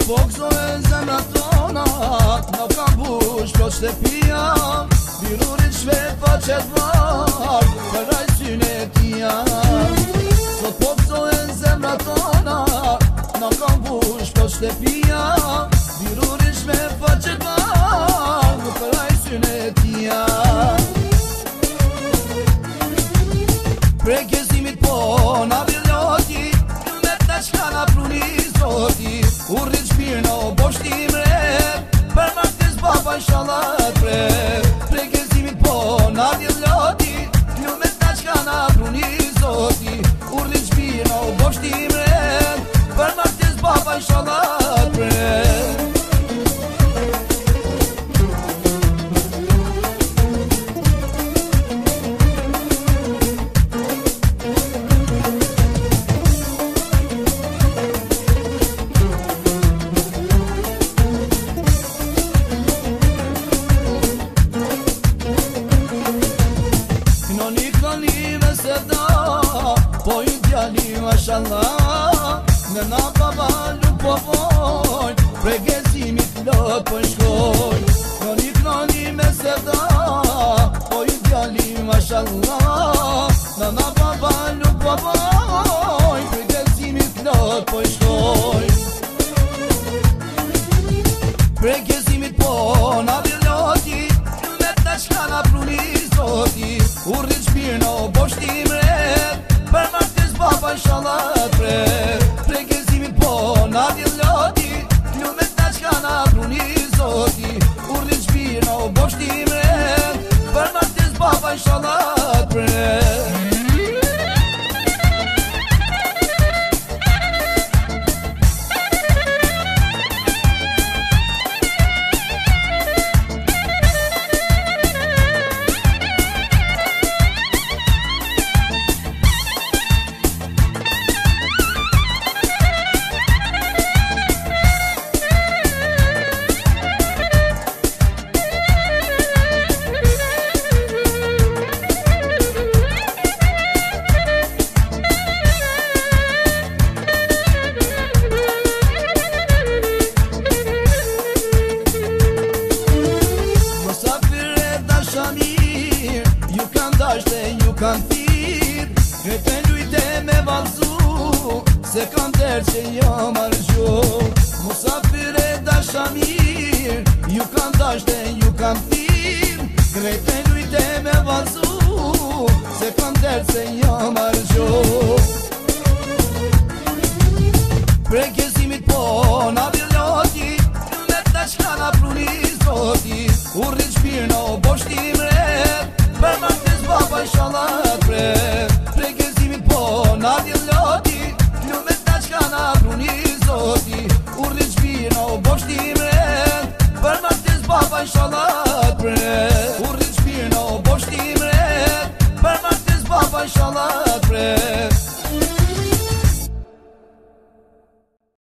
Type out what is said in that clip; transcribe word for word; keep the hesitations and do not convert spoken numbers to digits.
poksohen zemra tona, na kam bush plot shtëpia, birurit shvefa qet var, për rajsyn e tia. Sot poksohen zemra tona, na kam bush plot shtëpia, birurit shvefa qet var, për rajsyn e tia. Pregezimit po na villoti, këmet na qka na pruni zoti, urrit shpirë o boshtim rep, për martis baba inshallah tre. Pregezimit po na villoti, këmet na qka na pruni zoti, urrit shpirë o boshtim rep, për martis baba inshallah tre. Po i djali mashallah, në na baba nuk po vojn, pregezimit lot po shkojn. Knoni knoni me sevda, po i djali mashallah, në na baba nuk po vojn, pregezimit lot po shkojn. Pregezimit po na villoti, këmet na qka na pruni zoti, urrit shpirë o boshtim rep, për martis baba inshallah tre. Pregezimit po na villoti, këmet na qka na pruni zoti, urrit shpirë o boshtim rep, për martis baba inshallah tre. Ju kan dashte, ju kan thirë, krete lujte me valzu, se kan tërë që jam argju. Musafire dasha mirë, ju kan dashte, ju kan thirë, krete lujte me valzu, se kan tërë që jam argju.